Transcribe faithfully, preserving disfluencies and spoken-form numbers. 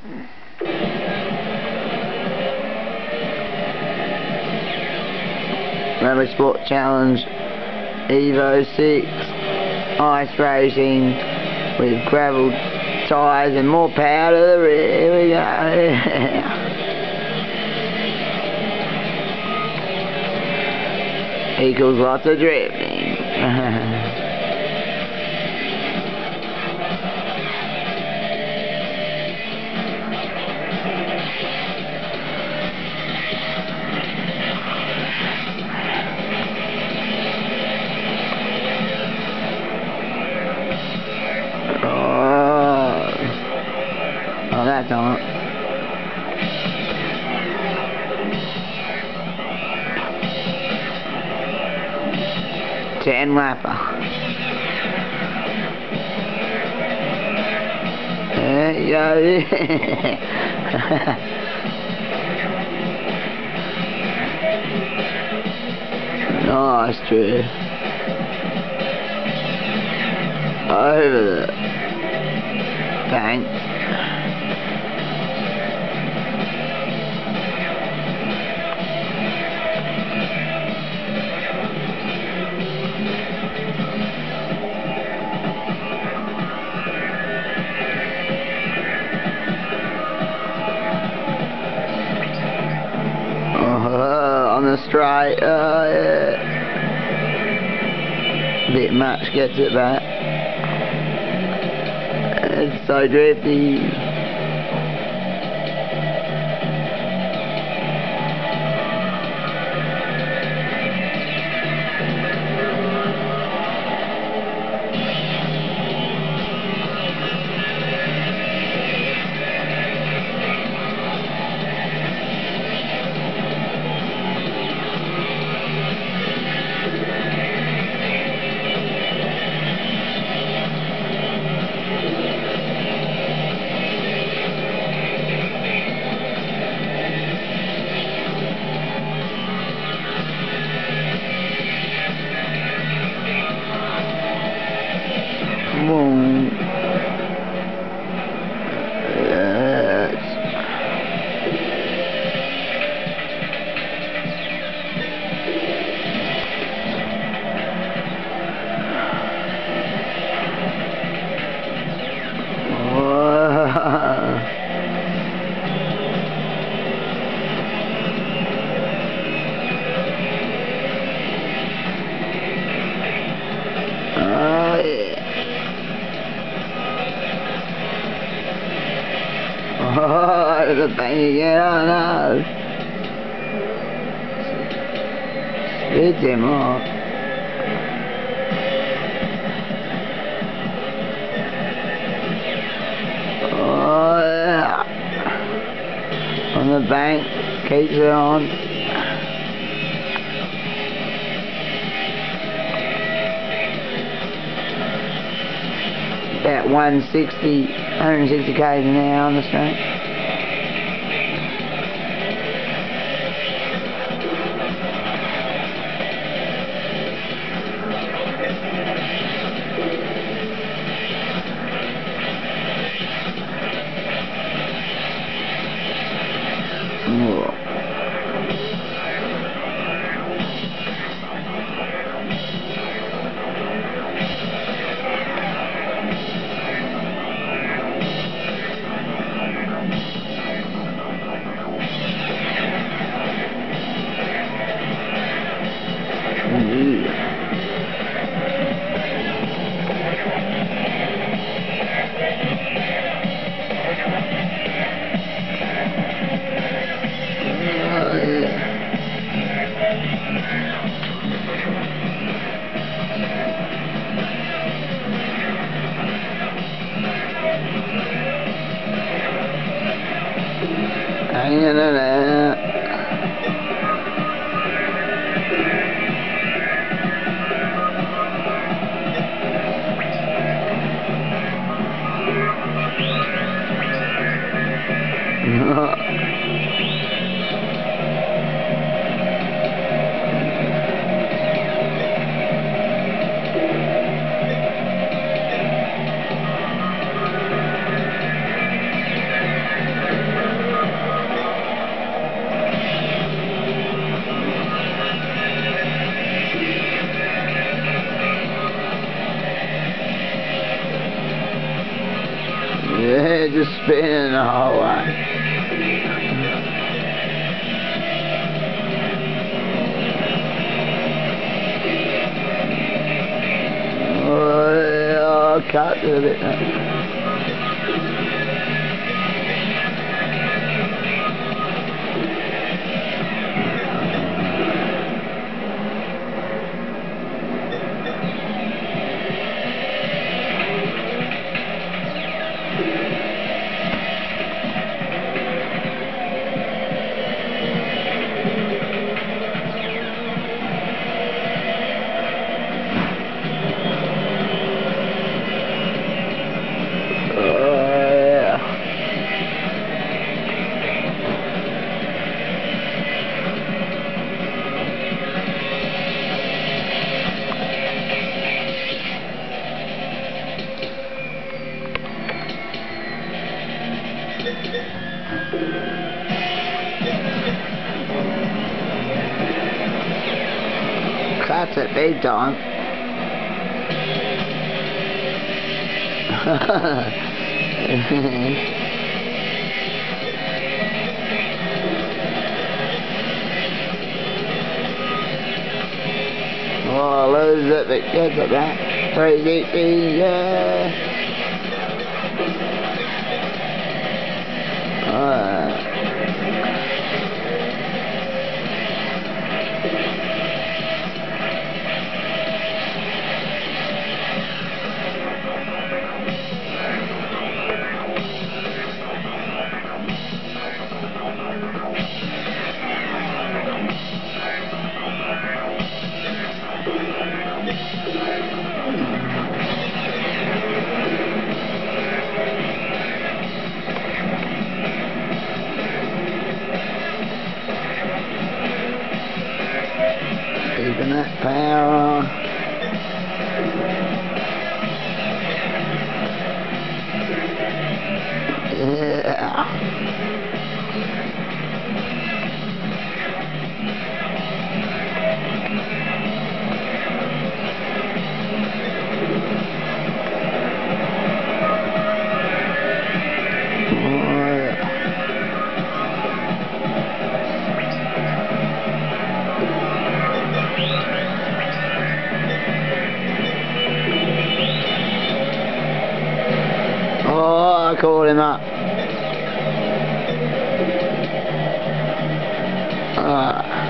Rally Sport Challenge Evo six ice racing with gravel tyres and more power to the rear. Here we go. Equals lots of drifting. Oh, that's on. Ten lapper. There you go. Nice drift. Over the bank. On the straight, oh yeah. Bit much, gets it back. It's so drifty. Boom. Yes. Oh yeah. Oh, the thing again, oh no. Spit him off. Oh, yeah. On the bank, keeps it on. About one sixty, one sixty k's an hour on the straight. Oh. Hanging in there. spinning the whole way. Oh, I can't do it now. That's it, big time. Oh, lose it, but get it back. Three sixty, yeah. Alright. Keeping that power on. Yeah. Oh, I called him up. Uh.